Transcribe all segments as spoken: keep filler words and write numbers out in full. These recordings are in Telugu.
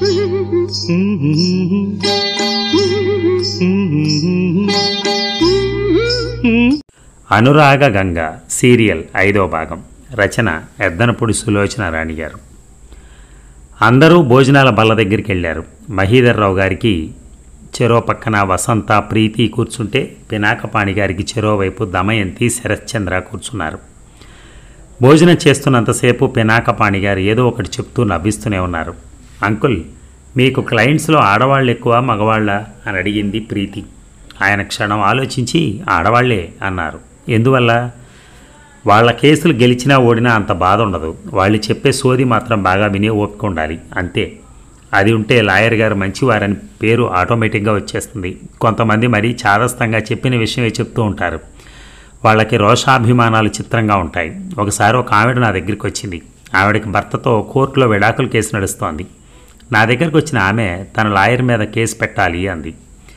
అనురాగ గంగ సీరియల్ ఐదో భాగం. రచన ఎద్దనపూడి సులోచన రాణి గారు. అందరూ భోజనాల బల్ల దగ్గరికి వెళ్ళారు. మహీధర్రావు గారికి చెరో పక్కన వసంత, ప్రీతి కూర్చుంటే పినాకపాణి గారికి చెరో వైపు దమయంతి, శరశ్చంద్ర కూర్చున్నారు. భోజనం చేస్తున్నంతసేపు పినాకపాణి గారు ఏదో ఒకటి చెప్తూ నవ్విస్తూనే ఉన్నారు. అంకుల్, మీకు క్లయింట్స్లో ఆడవాళ్ళు ఎక్కువ మగవాళ్ళ అని అడిగింది ప్రీతి. ఆయన క్షణం ఆలోచించి ఆడవాళ్లే అన్నారు. ఎందువల్ల? వాళ్ళ కేసులు గెలిచినా ఓడినా అంత బాధ ఉండదు. వాళ్ళు చెప్పే సోది మాత్రం బాగా వినే ఓపిక ఉండాలి, అంతే. అది ఉంటే లాయర్ గారు మంచివారని పేరు ఆటోమేటిక్గా వచ్చేస్తుంది. కొంతమంది మరీ చాదస్తంగా చెప్పిన విషయమే చెప్తూ ఉంటారు. వాళ్ళకి రోషాభిమానాలు చిత్రంగా ఉంటాయి. ఒకసారి ఒక ఆవిడ నా దగ్గరికి వచ్చింది. ఆవిడకి భర్తతో కోర్టులో విడాకుల కేసు నడుస్తోంది. నా దగ్గరికి వచ్చిన ఆమె తన లాయర్ మీద కేసు పెట్టాలి అంది.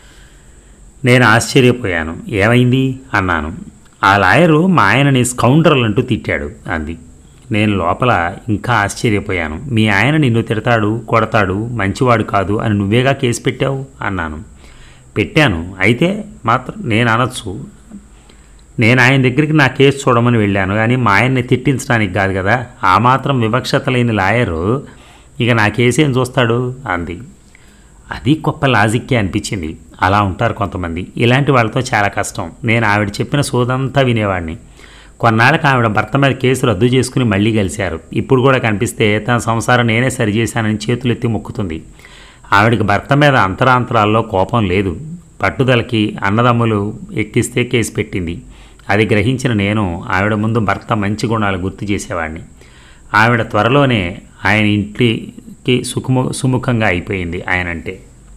నేను ఆశ్చర్యపోయాను. ఏమైంది అన్నాను. ఆ లాయరు మా ఆయనని స్కౌండర్లు అంటూ తిట్టాడు అంది. నేను లోపల ఇంకా ఆశ్చర్యపోయాను. మీ ఆయన నిన్ను తిడతాడు, కొడతాడు, మంచివాడు కాదు అని నువ్వేగా కేసు పెట్టావు అన్నాను. పెట్టాను, అయితే మాత్రం నేను అనొచ్చు. నేను ఆయన దగ్గరికి నా కేసు చూడమని వెళ్ళాను, కానీ మా ఆయన్ని తిట్టించడానికి కాదు కదా. ఆ మాత్రం వివక్షత లేని లాయరు ఇక నా కేసు ఏం చూస్తాడు అంది. అది గొప్ప లాజిక్కే అనిపించింది. అలా ఉంటారు కొంతమంది. ఇలాంటి వాళ్ళతో చాలా కష్టం. నేను ఆవిడ చెప్పిన సోదంతా వినేవాడిని. కొన్నాళ్ళకి ఆవిడ భర్త మీద కేసు రద్దు చేసుకుని మళ్ళీ కలిశారు. ఇప్పుడు కూడా కనిపిస్తే తన సంసారం నేనే సరిచేశానని చేతులెత్తి మొక్కుతుంది. ఆవిడకి భర్త మీద అంతరాంతరాల్లో కోపం లేదు. పట్టుదలకి అన్నదమ్ములు ఎక్కిస్తే కేసు పెట్టింది. అది గ్రహించిన నేను ఆవిడ ముందు భర్త మంచి గుణాలు గుర్తు చేసేవాడిని. ఆవిడ త్వరలోనే ఆయన ఇంటికి సుఖము సుముఖంగా అయిపోయింది. ఆయనంటే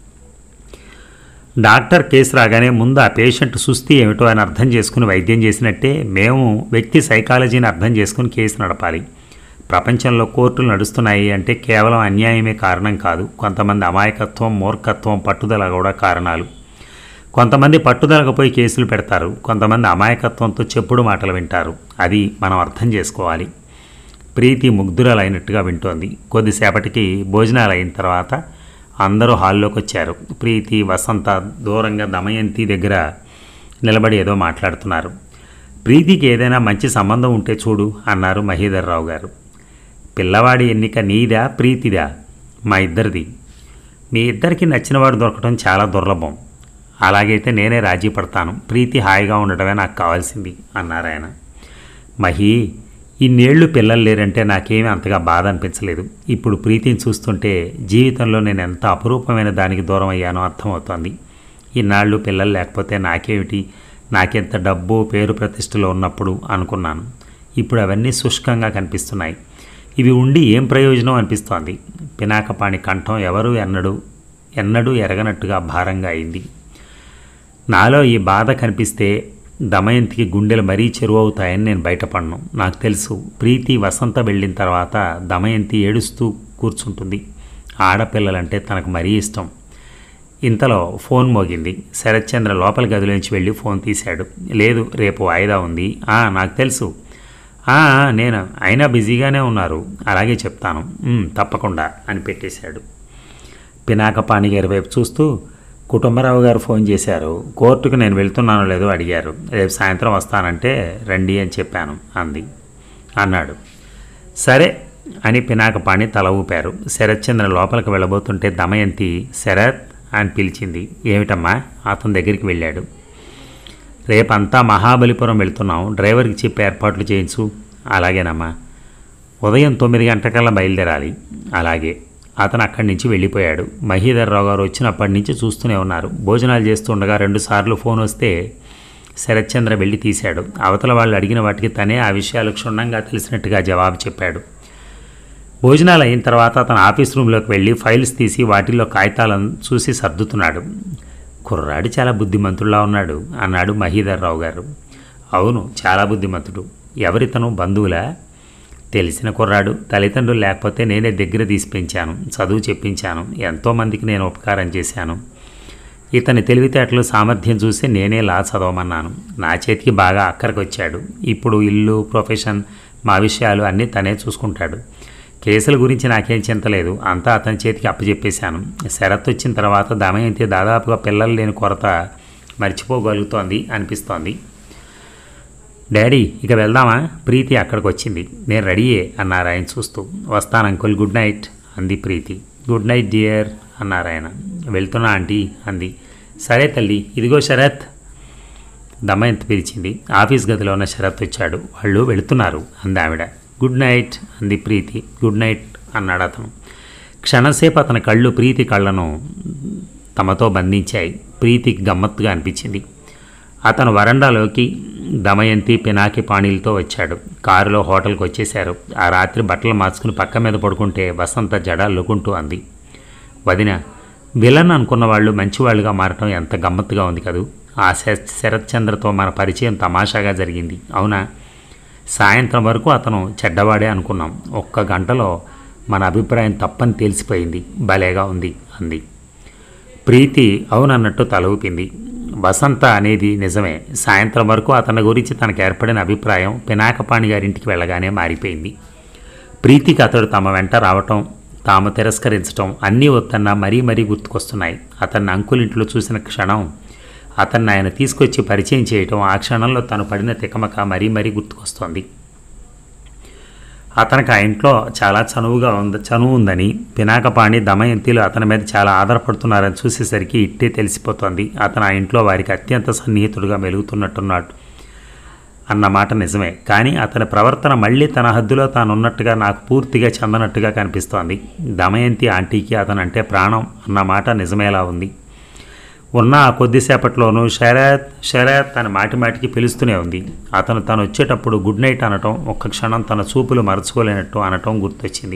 డాక్టర్ కేసు రాగానే ముందు ఆ పేషెంట్ సుస్థి ఏమిటో అని అర్థం చేసుకుని వైద్యం చేసినట్టే మేము వ్యక్తి సైకాలజీని అర్థం చేసుకుని కేసు నడపాలి. ప్రపంచంలో కోర్టులు నడుస్తున్నాయి అంటే కేవలం అన్యాయమే కారణం కాదు. కొంతమంది అమాయకత్వం, మూర్ఖత్వం, పట్టుదల కూడా కారణాలు. కొంతమంది పట్టుదలకు పోయి కేసులు పెడతారు. కొంతమంది అమాయకత్వంతో చెప్పుడు మాటలు వింటారు. అది మనం అర్థం చేసుకోవాలి. ప్రీతి ముగ్ధురాలైనట్టుగా వింటోంది. కొద్దిసేపటికి భోజనాలు అయిన తర్వాత అందరూ హాల్లోకి వచ్చారు. ప్రీతి, వసంత దూరంగా దమయంతి దగ్గర నిలబడి ఏదో మాట్లాడుతున్నారు. ప్రీతికి ఏదైనా మంచి సంబంధం ఉంటే చూడు అన్నారు మహీధర్రావు గారు. పిల్లవాడి ఎన్నిక నీదా ప్రీతిదా? మా ఇద్దరిది. మీ ఇద్దరికి నచ్చినవాడు దొరకడం చాలా దుర్లభం. అలాగైతే నేనే రాజీ పడతాను. ప్రీతి హాయిగా ఉండడమే నాకు కావాల్సింది అన్నారు ఆయన. మహీ, ఇన్నేళ్లు పిల్లలు లేరంటే నాకేమీ అంతగా బాధ అనిపించలేదు. ఇప్పుడు ప్రీతిని చూస్తుంటే జీవితంలో నేను ఎంత అపురూపమైన దానికి దూరం అయ్యానో అర్థమవుతోంది. ఇన్నాళ్ళు పిల్లలు లేకపోతే నాకేమిటి, నాకెంత డబ్బు, పేరు, ప్రతిష్టలు ఉన్నప్పుడు అనుకున్నాను. ఇప్పుడు అవన్నీ శుష్కంగా కనిపిస్తున్నాయి. ఇవి ఉండి ఏం ప్రయోజనం అనిపిస్తోంది. పినాకపాణి కంఠం ఎవరు ఎన్నడూ ఎన్నడూ ఎరగనట్టుగా భారంగా అయింది. నాలో ఈ బాధ కనిపిస్తే దమయంతికి గుండెలు మరీ చెరువవుతాయని నేను బయటపడను. నాకు తెలుసు. ప్రీతి, వసంత వెళ్ళిన తర్వాత దమయంతి ఏడుస్తూ కూర్చుంటుంది. ఆడపిల్లలంటే తనకు మరీ ఇష్టం. ఇంతలో ఫోన్ మోగింది. శరత్చంద్ర లోపల గదిలోంచి వెళ్ళి ఫోన్ తీశాడు. లేదు, రేపు వాయిదా ఉంది. నాకు తెలుసు. నేను అయినా బిజీగానే ఉన్నారు. అలాగే చెప్తాను, తప్పకుండా అని పెట్టేశాడు. పినాకపాణి గారి వైపు చూస్తూ, కుటుంబరావు గారు ఫోన్ చేశారు. కోర్టుకు నేను వెళ్తున్నానో లేదో అడిగారు. రేపు సాయంత్రం వస్తానంటే రండి అని చెప్పాను అంది అన్నాడు. సరే అని పినాకపాణి తల ఊపారు. శరత్చంద్ర లోపలికి వెళ్ళబోతుంటే దమయంతి శరత్ అని పిలిచింది. ఏమిటమ్మా? అతని దగ్గరికి వెళ్ళాడు. రేపంతా మహాబలిపురం వెళ్తున్నాం. డ్రైవర్కి చెప్పి ఏర్పాట్లు చేయించు. అలాగేనమ్మా. ఉదయం తొమ్మిది గంటలకల్లా బయలుదేరాలి. అలాగే. అతను అక్కడి నుంచి వెళ్ళిపోయాడు. మహీధర్రావు గారు వచ్చినప్పటి నుంచి చూస్తూనే ఉన్నారు. భోజనాలు చేస్తుండగా రెండుసార్లు ఫోన్ వస్తే శరత్చంద్ర వెళ్ళి తీశాడు. అవతల వాళ్ళు అడిగిన వాటికి తనే ఆ విషయాలు క్షుణ్ణంగా తెలిసినట్టుగా జవాబు చెప్పాడు. భోజనాలు అయిన తర్వాత అతను ఆఫీస్ రూమ్లోకి వెళ్ళి ఫైల్స్ తీసి వాటిల్లో కాగితాలను చూసి సర్దుతున్నాడు. కుర్రాడు చాలా బుద్ధిమంతుడులా ఉన్నాడు అన్నాడు మహీధర్రావు గారు. అవును, చాలా బుద్ధిమంతుడు. ఎవరితను? బంధువులా? తెలిసిన కుర్రాడు. తల్లిదండ్రులు లేకపోతే నేనే దగ్గర తీసి పెంచాను, చదువు చెప్పించాను. ఎంతోమందికి నేను ఉపకారం చేశాను. ఇతని తెలివితేటలు, సామర్థ్యం చూసి నేనే లా చదవమన్నాను. నా చేతికి బాగా అక్కడికి వచ్చాడు. ఇప్పుడు ఇల్లు, ప్రొఫెషన్, మా విషయాలు అన్నీ తనే చూసుకుంటాడు. కేసుల గురించి నాకేం చింతలేదు, అంతా అతని చేతికి అప్పచెప్పేశాను. శరత్ వచ్చిన తర్వాత దమయంతి దాదాపుగా పిల్లలు లేని కొరత మర్చిపోగలుగుతోంది అనిపిస్తోంది. డాడీ ఇక వెళ్దామా? ప్రీతి అక్కడికి వచ్చింది. నేను రెడీయే అన్నారు ఆయన చూస్తూ. వస్తాను అంకుల్, గుడ్ నైట్ అంది ప్రీతి. గుడ్ నైట్ డియర్ అన్నారు ఆయన. వెళ్తున్నా ఆంటీ అంది. సరే తల్లి, ఇదిగో శరత్ దమయంతి పిలిచింది. ఆఫీస్ గదిలో ఉన్న శరత్ వచ్చాడు. వాళ్ళు వెళుతున్నారు అంది ఆవిడ. గుడ్ నైట్ అంది ప్రీతి. గుడ్ నైట్ అన్నాడు అతను. క్షణసేపు అతని కళ్ళు ప్రీతి కళ్ళను తమతో బంధించాయి. ప్రీతికి గమ్మత్తుగా అనిపించింది. అతను వరండాలోకి దమయంతి పినాకి పాణీలతో వచ్చాడు. కారులో హోటల్కి వచ్చేశారు. ఆ రాత్రి బట్టలు మార్చుకుని పక్క మీద పడుకుంటే వసంత జడ లుకుంటూ అంది. వదిన, విలన్ అనుకున్న వాళ్ళు మంచివాళ్ళుగా మారటం ఎంత గమ్మత్తుగా ఉంది కదూ. ఆ శరత్చంద్రతో మన పరిచయం తమాషాగా జరిగింది అవునా? సాయంత్రం వరకు అతను చెడ్డవాడే అనుకున్నాం. ఒక్క గంటలో మన అభిప్రాయం తప్పని తెలిసిపోయింది. భలేగా ఉంది అంది. ప్రీతి అవునన్నట్టు తల ఊపింది. వసంత అనేది నిజమే. సాయంత్రం వరకు అతని గురించి తనకు ఏర్పడిన అభిప్రాయం పినాకపాణి గారింటికి వెళ్ళగానే మారిపోయింది. ప్రీతికి అతడు తమ వెంట రావటం, తాము తిరస్కరించటం అన్నీ వద్దన్నా మరీ మరీ గుర్తుకొస్తున్నాయి. అతన్ని అంకులింట్లో చూసిన క్షణం, అతన్ని ఆయన తీసుకొచ్చి పరిచయం చేయటం, ఆ క్షణంలో తను పడిన తికమక మరీ మరీ గుర్తుకొస్తోంది. అతనికి ఆ ఇంట్లో చాలా చనువుగా ఉంది చనువు ఉందని, పినాకపాణి దమయంతిలు అతని మీద చాలా ఆధారపడుతున్నారని చూసేసరికి ఇట్టే తెలిసిపోతోంది. అతను ఆ ఇంట్లో వారికి అత్యంత సన్నిహితుడుగా మెలుగుతున్నట్టున్నాడు అన్నమాట నిజమే. కానీ అతని ప్రవర్తన మళ్ళీ తన హద్దులో తానున్నట్టుగా నాకు పూర్తిగా చెందనట్టుగా కనిపిస్తోంది. దమయంతి ఆంటీకి అతను అంటే ప్రాణం అన్నమాట నిజమేలా ఉంది. ఉన్న ఆ కొద్దిసేపట్లోనూ శరత్ శరత్ అని మాటి మాటికి పిలుస్తూనే ఉంది. అతను తను వచ్చేటప్పుడు గుడ్ నైట్ అనటం, ఒక్క క్షణం తన చూపులు మరచుకోలేనట్టు అనటం గుర్తొచ్చింది.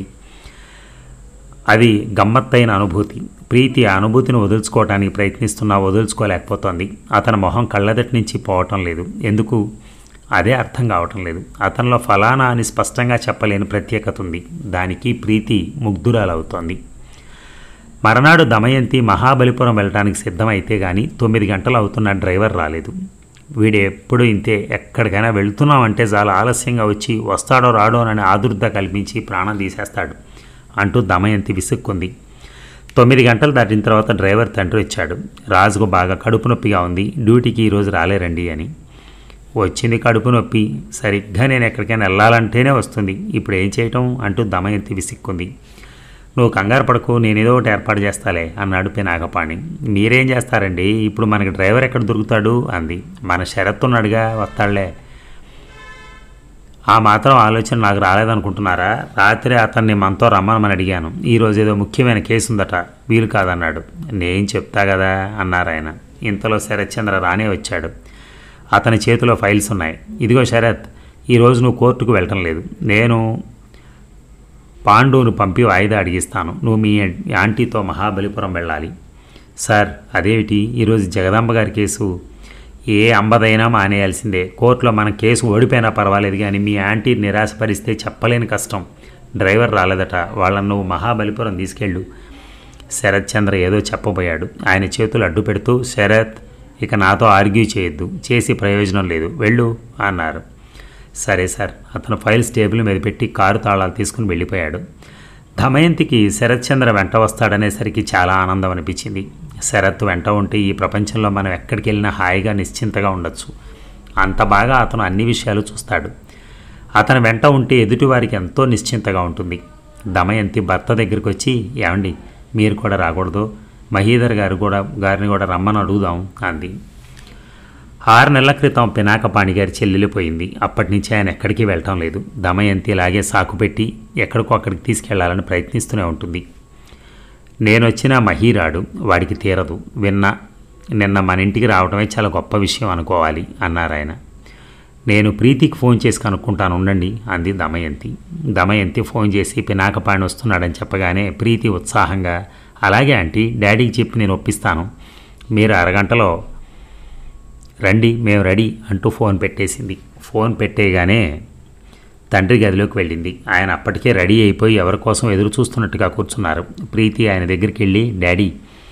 అది గమ్మత్తైన అనుభూతి. ప్రీతి ఆ అనుభూతిని వదులుచుకోవటానికి ప్రయత్నిస్తున్నా వదులుచుకోలేకపోతోంది. అతని మొహం కళ్ళదటి నుంచి పోవటం లేదు. ఎందుకు? అదే అర్థం కావటం లేదు. అతనిలో ఫలానా అని స్పష్టంగా చెప్పలేని ప్రత్యేకత ఉంది. దానికి ప్రీతి ముగ్ధురాలవుతోంది. మరనాడు దమయంతి మహాబలిపురం వెళ్ళడానికి సిద్ధమైతే గాని తొమ్మిది గంటలు అవుతున్న డ్రైవర్ రాలేదు. వీడు ఎప్పుడు ఇంతే, ఎక్కడికైనా వెళుతున్నామంటే చాలా ఆలస్యంగా వచ్చి వస్తాడో రాడోనని ఆదుర్ద కల్పించి ప్రాణం తీసేస్తాడు అంటూ దమయంతి విసుక్కుంది. తొమ్మిది గంటలు దాటిన తర్వాత డ్రైవర్ తండ్రి వచ్చాడు. రాజుకు బాగా కడుపు నొప్పిగా ఉంది, డ్యూటీకి ఈరోజు రాలేరండి అని. వచ్చింది కడుపు నొప్పి, సరిగ్గా నేను ఎక్కడికైనా వెళ్ళాలంటేనే వస్తుంది, ఇప్పుడు ఏం చేయటం అంటూ దమయంతి విసిక్కుంది. నువ్వు కంగారు పడకు, నేనేదో ఒకటి ఏర్పాటు చేస్తాలే అన్నాడు పినాకపాణి. మీరేం చేస్తారండి, ఇప్పుడు మనకి డ్రైవర్ ఎక్కడ దొరుకుతాడు అంది. మన షరత్ ఉన్నాడుగా, వస్తాడులే. ఆ మాత్రం ఆలోచన నాకు రాలేదనుకుంటున్నారా? రాత్రి అతన్ని మనతో రమ్మని అడిగాను. ఈరోజు ఏదో ముఖ్యమైన కేసు ఉందట, వీలు కాదన్నాడు. నేను చెప్తా కదా అన్నారు ఆయన. ఇంతలో శరత్చంద్ర రానే వచ్చాడు. అతని చేతిలో ఫైల్స్ ఉన్నాయి. ఇదిగో శరత్, ఈరోజు నువ్వు కోర్టుకు వెళ్ళటం లేదు. నేను పాండును పంపి వాయిదా అడిగిస్తాను. నువ్వు మీ ఆంటీతో మహాబలిపురం వెళ్ళాలి. సార్ అదేమిటి, ఈరోజు జగదాంబ గారి కేసు ఏ అంబదైనా మానేయాల్సిందే. కోర్టులో మన కేసు ఓడిపోయినా పర్వాలేదు, కానీ మీ ఆంటీ నిరాశపరిస్తే చెప్పలేని కష్టం. డ్రైవర్ రాలేదట, వాళ్ళను నువ్వు మహాబలిపురం తీసుకెళ్ళు. శరత్చంద్ర ఏదో చెప్పబోయాడు. ఆయన చేతులు అడ్డు పెడుతూ, శరత్ ఇక నాతో ఆర్గ్యూ చేయొద్దు, చేసి ప్రయోజనం లేదు, వెళ్ళు అన్నారు. సరే సార్. అతను ఫైల్స్ టేబుల్ మీద పెట్టి కారు తాళాలు తీసుకుని వెళ్ళిపోయాడు. దమయంతికి శరత్చంద్ర వెంట వస్తాడనేసరికి చాలా ఆనందం అనిపించింది. శరత్ వెంట ఉంటే ఈ ప్రపంచంలో మనం ఎక్కడికి వెళ్ళినా హాయిగా నిశ్చింతగా ఉండొచ్చు. అంత బాగా అతను అన్ని విషయాలు చూస్తాడు. అతను వెంట ఉంటే ఎదుటివారికి ఎంతో నిశ్చింతగా ఉంటుంది. దమయంతి భర్త దగ్గరికి వచ్చి, ఏమండి మీరు కూడా రాకూడదు, మహీధర్ గారు కూడా గారిని కూడా రమ్మని అడుగుదాం అంది. ఆరు నెలల క్రితం పినాకపాణి గారి చెల్లెలిపోయింది. అప్పటి నుంచి ఆయన ఎక్కడికి వెళ్ళటం లేదు. దమయంతి ఇలాగే సాకు పెట్టి ఎక్కడికో అక్కడికి తీసుకెళ్లాలని ప్రయత్నిస్తూనే ఉంటుంది. నేనొచ్చినా మహీరాడు, వాడికి తీరదు. విన్నా నిన్న మన ఇంటికి రావడమే చాలా గొప్ప విషయం అనుకోవాలి అన్నారు ఆయన. నేను ప్రీతికి ఫోన్ చేసి కనుక్కుంటాను ఉండండి అంది దమయంతి. దమయంతి ఫోన్ చేసి పినాకపాణి వస్తున్నాడని చెప్పగానే ప్రీతి ఉత్సాహంగా, అలాగే ఆంటీ, డాడీకి చెప్పి నేను ఒప్పిస్తాను, మీరు అరగంటలో రండి, మేము రెడీ అంటూ ఫోన్ పెట్టేసింది. ఫోన్ పెట్టేయగానే తండ్రి గదిలోకి వెళ్ళింది. ఆయన అప్పటికే రెడీ అయిపోయి ఎవరి కోసం ఎదురు చూస్తున్నట్టుగా కూర్చున్నారు. ప్రీతి ఆయన దగ్గరికి వెళ్ళి, డాడీ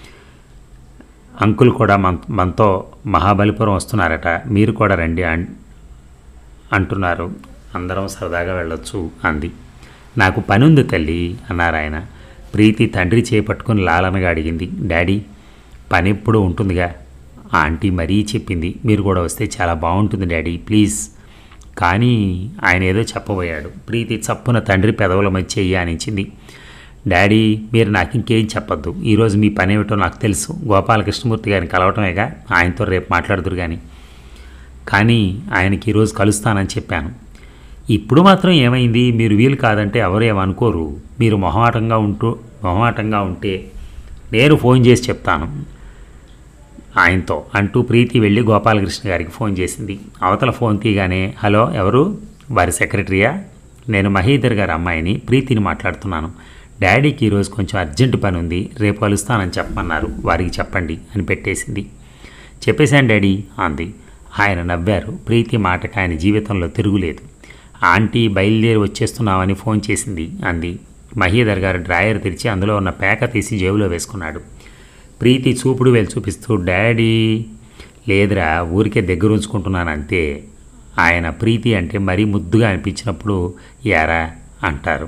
అంకుల్ కూడా మన మనతో మహాబలిపురం వస్తున్నారట, మీరు కూడా రండి అంటున్నారు, అందరం సరదాగా వెళ్ళొచ్చు అంది. నాకు పని ఉంది తల్లి అన్నారు ఆయన. ప్రీతి తండ్రి చేపట్టుకుని లాలనగా అడిగింది, డాడీ పని ఎప్పుడు ఉంటుందిగా. ఆంటీ మరీ చెప్పింది, మీరు కూడా వస్తే చాలా బాగుంటుంది డాడీ ప్లీజ్. కానీ ఆయన ఏదో చెప్పబోయాడు. ప్రీతి చప్పున తండ్రి పెదవుల మధ్య చెయ్యి ఆనించింది. డాడీ మీరు నాకు ఇంకేం చెప్పొద్దు, ఈరోజు మీ పని ఏమిటో నాకు తెలుసు. గోపాలకృష్ణమూర్తి గారిని కలవటమేగా, ఆయనతో రేపు మాట్లాడుదురు కానీ. కానీ ఆయనకి ఈరోజు కలుస్తానని చెప్పాను. ఇప్పుడు మాత్రం ఏమైంది, మీరు వీలు కాదంటే ఎవరు ఏమనుకోరు. మీరు మొహమాటంగా ఉంటూ మొహమాటంగా ఉంటే నేను ఫోన్ చేసి చెప్తాను ఆయనతో అంటూ ప్రీతి వెళ్ళి గోపాలకృష్ణ గారికి ఫోన్ చేసింది. అవతల ఫోన్ తీయగానే, హలో ఎవరు, వారి సెక్రటరీయా? నేను మహీధర్ గారి అమ్మాయిని ప్రీతిని మాట్లాడుతున్నాను. డాడీకి ఈరోజు కొంచెం అర్జెంటు పని ఉంది, రేపు కలుస్తానని చెప్పమన్నారు, వారికి చెప్పండి అని పెట్టేసింది. చెప్పేశాను డాడీ అంది. ఆయన నవ్వారు. ప్రీతి మాటకు ఆయన జీవితంలో తిరుగులేదు. ఆంటీ బయలుదేరి వచ్చేస్తున్నామని ఫోన్ చేసింది అంది. మహీధర్ గారు డ్రాయర్ తెరిచి అందులో ఉన్న పేక తీసి జేబులో వేసుకున్నాడు. ప్రీతి చూపుడు వేలు చూపిస్తూ, డాడీ లేదురా ఊరికే దగ్గర ఉంచుకుంటున్నాను అంతే. ఆయన ప్రీతి అంటే మరీ ముద్దుగా అనిపించినప్పుడు యారా అంటారు.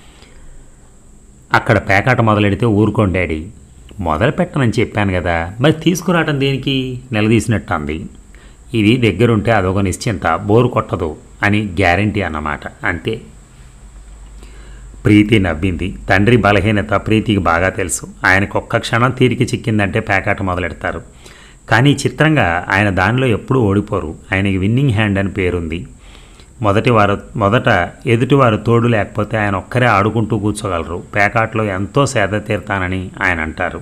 అక్కడ పేకాట మొదలెడితే ఊరుకోండి డాడీ. మొదలు పెట్టనని చెప్పాను కదా, మరి తీసుకురావటం దేనికి నిలదీసినట్టు అంది. ఇది దగ్గరుంటే అదొక నిశ్చింత, బోరు కొట్టదు అని గ్యారంటీ అన్నమాట అంతే. ప్రీతి నవ్వింది. తండ్రి బలహీనత ప్రీతికి బాగా తెలుసు. ఆయనకు ఒక్క క్షణం తీరిక చిక్కిందంటే పేకాట మొదలెడతారు. కానీ చిత్రంగా ఆయన దానిలో ఎప్పుడూ ఓడిపోరు. ఆయనకి విన్నింగ్ హ్యాండ్ అని పేరుంది. మొదటి వారు మొదట ఎదుటివారు తోడు లేకపోతే ఆయన ఒక్కరే ఆడుకుంటూ కూర్చోగలరు. పేకాట్లో ఎంతో సేద తీరుతానని ఆయన అంటారు.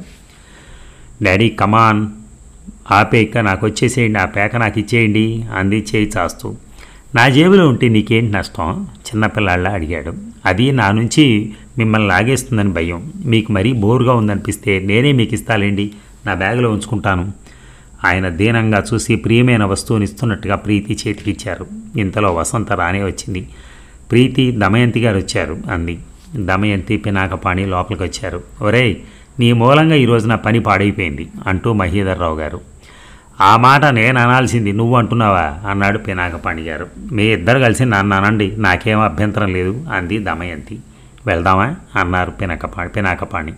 డాడీ కమాన్ ఆపేక నాకు వచ్చేసేయండి, ఆ పేక నాకు ఇచ్చేయండి అంది చేయి చాస్తూ. నా జేబులో ఉంటే నీకేంటి నష్టం, చిన్నపిల్లాళ్ళ అడిగాడు. అది నా నుంచి మిమ్మల్ని లాగేస్తుందని భయం. మీకు మరీ బోరుగా ఉందనిపిస్తే నేనే మీకు ఇస్తాలేండి, నా బ్యాగులో ఉంచుకుంటాను. ఆయన దీనంగా చూసి ప్రియమైన వస్తువుని ఇస్తున్నట్టుగా ప్రీతి చేతికిచ్చారు. ఇంతలో వసంత రానే వచ్చింది. ప్రీతి దమయంతి గారు వచ్చారు అంది. దమయంతి పినాకపాణి లోపలికి వచ్చారు. ఒరేయ్ నీ మూలంగా ఈరోజు నా పని పాడైపోయింది అంటూ మహీధర్ రావు గారు. ఆ మాట నేను అనాల్సింది నువ్వు అంటున్నావా అన్నాడు పినాకపాణి గారు. మీ ఇద్దరు కలిసి నన్ను అనండి, నాకేం అభ్యంతరం లేదు అంది దమయంతి. వెళ్దామా అన్నారు పినకపా పినాకపాణి.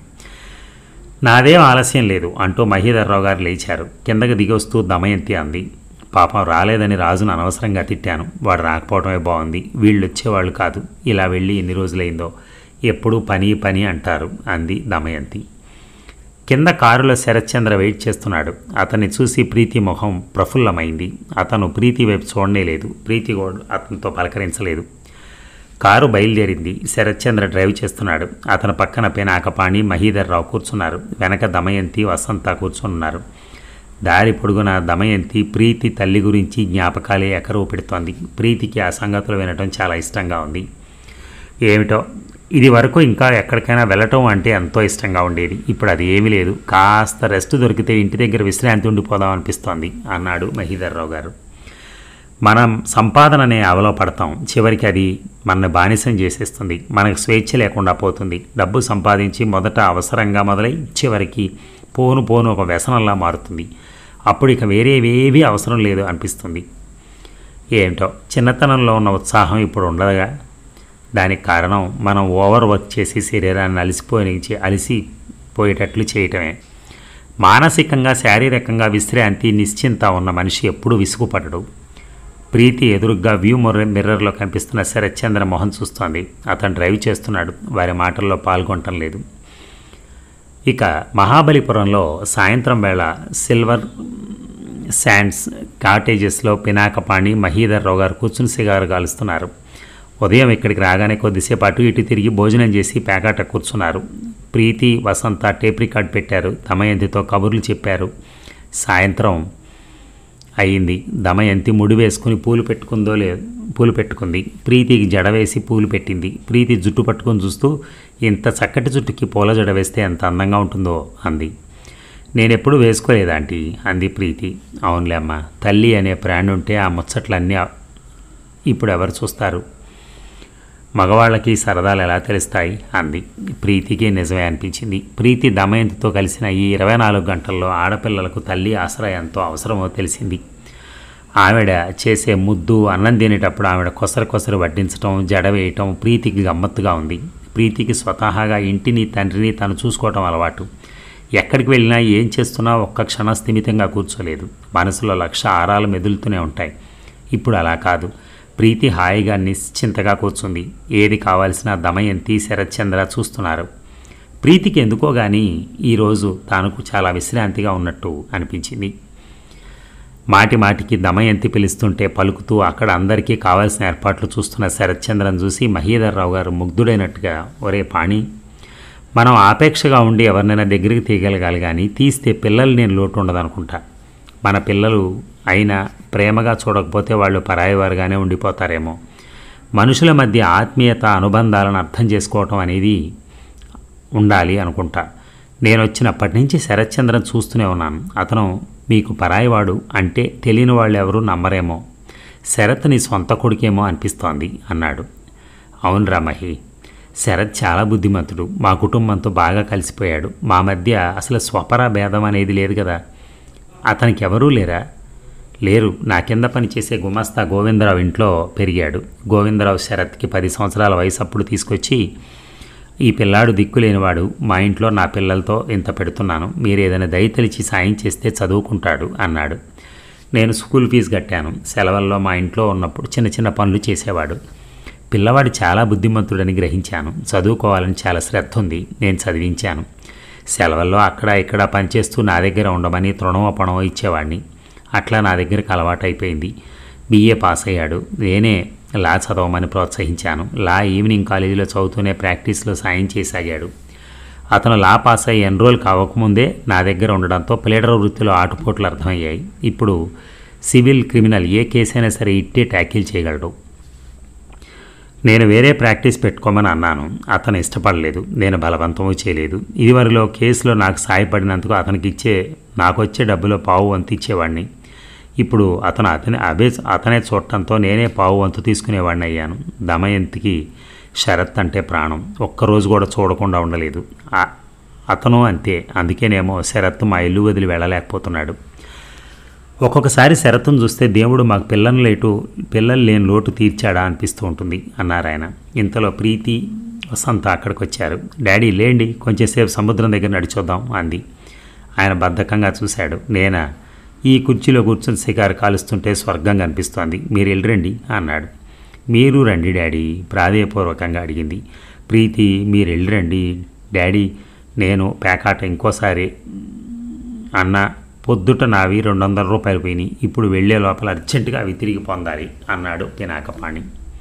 నాదేం ఆలస్యం లేదు అంటూ మహీధర్ రావు గారు లేచారు. కిందకి దిగి వస్తూ దమయంతి అంది. పాపం రాలేదని రాజును అనవసరంగా తిట్టాను, వాడు రాకపోవడమే బాగుంది. వీళ్ళు వచ్చేవాళ్ళు కాదు, ఇలా వెళ్ళి ఎన్ని రోజులైందో, ఎప్పుడూ పని పని అంటారు అంది దమయంతి. కింద కారులో శరత్చంద్ర వెయిట్ చేస్తున్నాడు. అతన్ని చూసి ప్రీతి ముఖం ప్రఫుల్లమైంది. అతను ప్రీతి వైపు చూడనే లేదు. ప్రీతి కూడా అతనితో పలకరించలేదు. కారు బయలుదేరింది. శరత్చంద్ర డ్రైవ్ చేస్తున్నాడు. అతని పక్కన పినాకపాణి మహీధర్ రావు కూర్చున్నారు. వెనక దమయంతి వసంత కూర్చున్నారు. దారి పొడుగున దమయంతి ప్రీతి తల్లి గురించి జ్ఞాపకాలే ఎకరువు పెడుతోంది. ప్రీతికి ఆ సంగతులు వినటం చాలా ఇష్టంగా ఉంది. ఏమిటో ఇది వరకు ఇంకా ఎక్కడికైనా వెళ్ళటం అంటే ఎంతో ఇష్టంగా ఉండేది. ఇప్పుడు అది ఏమీ లేదు. కాస్త రెస్ట్ దొరికితే ఇంటి దగ్గర విశ్రాంతి ఉండిపోదాం అనిపిస్తోంది అన్నాడు మహీధర్ రావు గారు. మనం సంపాదననే అవలో పడతాం, చివరికి అది మనని బానిసం చేసేస్తుంది. మనకు స్వేచ్ఛ లేకుండా పోతుంది. డబ్బు సంపాదించి మొదట అవసరంగా మొదలై చివరికి పోను పోను ఒక వ్యసనంలా మారుతుంది. అప్పుడు ఇక వేరేవేవీ అవసరం లేదు అనిపిస్తుంది. ఏమిటో చిన్నతనంలో ఉన్న ఉత్సాహం ఇప్పుడు ఉండదుగా. దానికి కారణం మనం ఓవర్ వర్క్ చేసి శరీరాన్ని అలసిపోయి అలసిపోయేటట్లు చేయటమే. మానసికంగా శారీరకంగా విశ్రాంతి నిశ్చింత ఉన్న మనిషి ఎప్పుడూ విసుగుపడడు. ప్రీతి ఎదురుగ్గా వ్యూ మిర్రర్లో కనిపిస్తున్న శరత్చంద్ర మొహం చూస్తోంది. అతను డ్రైవ్ చేస్తున్నాడు. వారి మాటల్లో పాల్గొనటం లేదు. ఇక మహాబలిపురంలో సాయంత్రం వేళ సిల్వర్ శాండ్స్ కాటేజెస్లో పినాకపాణి మహీధర్ రావు గారు కూర్చుని సిగారు కాలుస్తున్నారు. ఉదయం ఇక్కడికి రాగానే కొద్దిసేపు అటు ఇటు తిరిగి భోజనం చేసి పేకాట కూర్చున్నారు. ప్రీతి వసంత టేప్ రికార్డ్ పెట్టారు. దమయంతితో కబుర్లు చెప్పారు. సాయంత్రం అయింది. దమయంతి ముడి వేసుకుని పూలు పెట్టుకుందో లేదు పూలు పెట్టుకుంది. ప్రీతికి జడ వేసి పూలు పెట్టింది. ప్రీతి జుట్టు పట్టుకొని చూస్తూ, ఇంత చక్కటి జుట్టుకి పూల జడ వేస్తే ఎంత అందంగా ఉంటుందో అంది. నేనెప్పుడు వేసుకోలేదు ఆంటీ అంది ప్రీతి. అవునులే అమ్మ, తల్లి అనే ప్రాణి ఉంటే ఆ ముచ్చట్లన్నీ ఇప్పుడు ఎవరు చూస్తారు, మగవాళ్ళకి సరదాలు ఎలా తెలుస్తాయి అంది. ప్రీతికి నిజమే అనిపించింది. ప్రీతి దమయంతితో కలిసిన ఈ ఇరవై నాలుగు గంటల్లో ఆడపిల్లలకు తల్లి ఆసరా ఎంతో అవసరమో తెలిసింది. ఆవిడ చేసే ముద్దు అన్నం తినేటప్పుడు ఆవిడ కొసరు కొసరు వడ్డించటం, జడ వేయటం ప్రీతికి గమ్మత్తుగా ఉంది. ప్రీతికి స్వతహాగా ఇంటిని తండ్రిని తను చూసుకోవటం అలవాటు. ఎక్కడికి వెళ్ళినా ఏం చేస్తున్నా ఒక్క క్షణ స్థిమితంగా కూర్చోలేదు. మనసులో లక్ష ఆరాలు మెదులుతూనే ఉంటాయి. ఇప్పుడు అలా కాదు. ప్రీతి హాయిగా నిశ్చింతగా కూర్చుంది. ఏది కావాల్సిన దమయంతి, శరత్చంద్ర చూస్తున్నారు. ప్రీతికి ఎందుకో కానీ ఈరోజు తానుకు చాలా విశ్రాంతిగా ఉన్నట్టు అనిపించింది. మాటి మాటికి దమయంతి పిలుస్తుంటే పలుకుతూ అక్కడ అందరికీ కావాల్సిన ఏర్పాట్లు చూస్తున్న శరత్చంద్రను చూసి మహీధర్రావు గారు ముగ్ధుడైనట్టుగా, ఒరే పాణి, మనం ఆపేక్షగా ఉండి ఎవరినైనా దగ్గరికి తీయగలగాలి, కానీ తీస్తే పిల్లలు నేను లోటు ఉండదనుకుంటా. మన పిల్లలు అయినా ప్రేమగా చూడకపోతే వాళ్ళు పరాయివారుగానే ఉండిపోతారేమో. మనుషుల మధ్య ఆత్మీయత, అనుబంధాలను అర్థం చేసుకోవటం అనేది ఉండాలి అనుకుంటా. నేను వచ్చినప్పటి నుంచి శరత్చంద్రన్ చూస్తూనే ఉన్నాను. అతను మీకు పరాయివాడు అంటే తెలియని వాళ్ళు ఎవరూ నమ్మరేమో. శరత్ నీ సొంత కొడుకేమో అనిపిస్తోంది అన్నాడు. అవునరా మహి, శరత్ చాలా బుద్ధిమంతుడు. మా కుటుంబంతో బాగా కలిసిపోయాడు. మా మధ్య అసలు స్వపర భేదం అనేది లేదు కదా. అతనికి ఎవరూ లేరా? లేరు. నా కింద పనిచేసే గుమస్తా గోవిందరావు ఇంట్లో పెరిగాడు. గోవిందరావు శరత్కి పది సంవత్సరాల వయసు అప్పుడు తీసుకొచ్చి, ఈ పిల్లాడు దిక్కులేనివాడు, మా ఇంట్లో నా పిల్లలతో ఇంత పెడుతున్నాను, మీరు ఏదైనా దయతలిచి సాయం చేస్తే చదువుకుంటాడు అన్నాడు. నేను స్కూల్ ఫీజు కట్టాను. సెలవుల్లో మా ఇంట్లో ఉన్నప్పుడు చిన్న చిన్న పనులు చేసేవాడు. పిల్లవాడు చాలా బుద్ధిమంతుడని గ్రహించాను. చదువుకోవాలని చాలా శ్రద్ధ ఉంది. నేను చదివించాను. సెలవుల్లో అక్కడ ఇక్కడ పనిచేస్తూ నా దగ్గర ఉండమని తృణమో పణమో ఇచ్చేవాడిని. అట్లా నా దగ్గరకు అలవాటు అయిపోయింది. బీఏ పాస్ అయ్యాడు. నేనే లా చదవమని ప్రోత్సహించాను. లా ఈవినింగ్ కాలేజీలో చదువుతూనే ప్రాక్టీస్లో సాయం చేసాగాడు. అతను లా పాస్ అయ్యి ఎన్రోల్ కావకముందే నా దగ్గర ఉండడంతో ప్లేడర్ వృత్తిలో ఆటుపోట్లు అర్థమయ్యాయి. ఇప్పుడు సివిల్, క్రిమినల్ ఏ కేసైనా సరే ఇట్టే ట్యాకిల్ చేయగలడు. నేను వేరే ప్రాక్టీస్ పెట్టుకోమని అన్నాను. అతను ఇష్టపడలేదు. నేను బలవంతమూ చేయలేదు. ఇదివరలో కేసులో నాకు సాయపడినందుకు అతనికి ఇచ్చే నాకొచ్చే డబ్బులో పావు వంతు ఇచ్చేవాడిని. ఇప్పుడు అతను అతనే అబే అతనే చూడటంతో నేనే పావు వంతు తీసుకునేవాడిని అయ్యాను. దమయంతికి శరత్ అంటే ప్రాణం. ఒక్కరోజు కూడా చూడకుండా ఉండలేదు. అతను అంతే. అందుకేనేమో శరత్ మా ఇల్లు వదిలి వెళ్ళలేకపోతున్నాడు. ఒక్కొక్కసారి శరత్ను చూస్తే దేవుడు మాకు పిల్లలు లేటు పిల్లలు లేని లోటు తీర్చాడా అనిపిస్తూ ఉంటుంది అన్నారు ఆయన. ఇంతలో ప్రీతి, వసంత అక్కడికి వచ్చారు. డాడీ లేండి, కొంచెంసేపు సముద్రం దగ్గర నడిచొద్దాం అంది. ఆయన బద్ధకంగా చూశాడు. నేనా? ఈ కుర్చీలో కూర్చొని సిగారు కాలుస్తుంటే స్వర్గం కనిపిస్తోంది, మీరు వెళ్ళరండి అన్నాడు. మీరు రండి డాడీ, ప్రాధేయపూర్వకంగా అడిగింది ప్రీతి. మీరు వెళ్ళరండి డాడీ, నేను పేకాట ఇంకోసారి అన్న. పొద్దుట నావి రెండు వందల రూపాయలు పోయినాయి. ఇప్పుడు వెళ్ళే లోపల అర్జెంటుగా అవి తిరిగి పొందాలి అన్నాడు పినాకపాణి.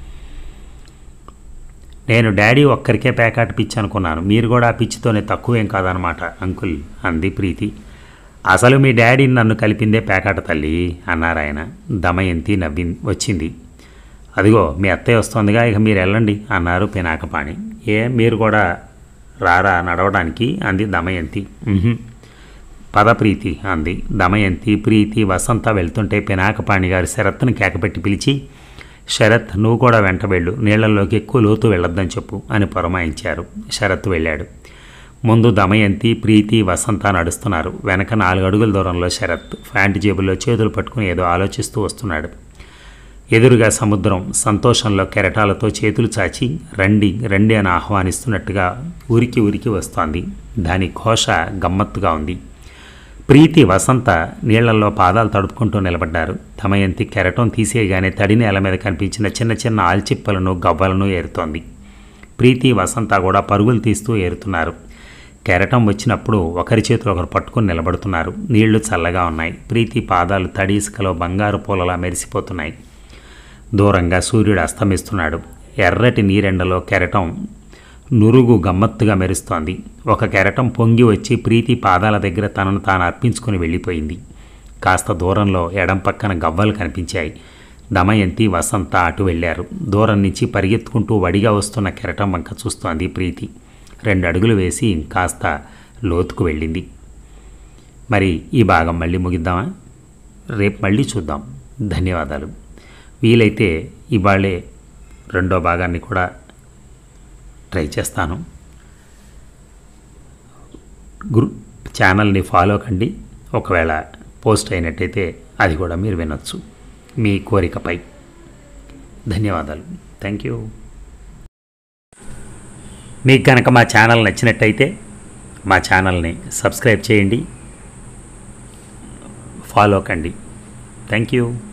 నేను డాడీ ఒక్కరికే పేకాట పిచ్చి అనుకున్నాను. మీరు కూడా ఆ పిచ్చితోనే తక్కువేం కాదనమాట అంకుల్ అంది ప్రీతి. అసలు మీ డాడీ నన్ను కలిపిందే పేకాట తల్లి అన్నారు ఆయన. దమయంతి నవ్వి వచ్చింది. అదిగో మీ అత్తయ్య వస్తుందిగా, ఇక మీరు వెళ్ళండి అన్నారు పినాకపాణి. ఏ మీరు కూడా రారా నడవడానికి అంది దమయంతి. పద ప్రీతి అంది దమయంతి. ప్రీతి, వసంత వెళ్తుంటే పినాకపాణి గారు శరత్ను కేకపెట్టి పిలిచి, శరత్ నువ్వు కూడా వెంట వెళ్ళు, నీళ్లలోకి ఎక్కువ లోతు వెళ్ళొద్దని చెప్పు అని పురమాయించారు. శరత్ వెళ్ళాడు. ముందు దమయంతి, ప్రీతి, వసంత నడుస్తున్నారు. వెనక నాలుగు అడుగుల దూరంలో శరత్ ఫ్యాంట్ జేబుల్లో చేతులు పట్టుకుని ఏదో ఆలోచిస్తూ వస్తున్నాడు. ఎదురుగా సముద్రం సంతోషంలో కెరటాలతో చేతులు చాచి రండి రండి అని ఆహ్వానిస్తున్నట్టుగా ఉరికి ఉరికి వస్తోంది. దాని ఘోష గమ్మత్తుగా ఉంది. ప్రీతి, వసంత నీళ్లలో పాదాలు తడుపుకుంటూ నిలబడ్డారు. దమయంతి కెరటం తీసేయగానే తడి నేల మీద కనిపించిన చిన్న చిన్న ఆల్చిప్పలను, గవ్వలను ఏరుతోంది. ప్రీతి, వసంత కూడా పరుగులు తీస్తూ ఏరుతున్నారు. కెరటం వచ్చినప్పుడు ఒకరి చేతులు ఒకరు పట్టుకుని నిలబడుతున్నారు. నీళ్లు చల్లగా ఉన్నాయి. ప్రీతి పాదాలు తడి ఇసుకలో బంగారు పూలలా మెరిసిపోతున్నాయి. దూరంగా సూర్యుడు అస్తమిస్తున్నాడు. ఎర్రటి నీరెండలో కెరటం నురుగు గమ్మత్తుగా మెరుస్తోంది. ఒక కెరటం పొంగి వచ్చి ప్రీతి పాదాల దగ్గర తనను తాను అర్పించుకుని వెళ్ళిపోయింది. కాస్త దూరంలో ఎడం పక్కన గవ్వలు కనిపించాయి. దమయంతి, వసంత అటు వెళ్ళారు. దూరం నుంచి పరిగెత్తుకుంటూ వడిగా వస్తున్న కెరటం వంక చూస్తోంది ప్రీతి. రెండు అడుగులు వేసి కాస్త లోతుకు వెళ్ళింది. మరి ఈ భాగం మళ్ళీ ముగిద్దామా? రేపు మళ్ళీ చూద్దాం. ధన్యవాదాలు. వీలైతే ఇవాళే రెండో భాగాన్ని కూడా ట్రై చేస్తాను. గ్రూ ఛానల్ని ఫాలో కండి. ఒకవేళ పోస్ట్ అయినట్టయితే అది కూడా మీరు వినొచ్చు. మీ కోరికపై. ధన్యవాదాలు. Thank you. మీకు కనుక మా ఛానల్ నచ్చినట్టయితే మా ఛానల్ని సబ్స్క్రైబ్ చేయండి, ఫాలో కండి. Thank you.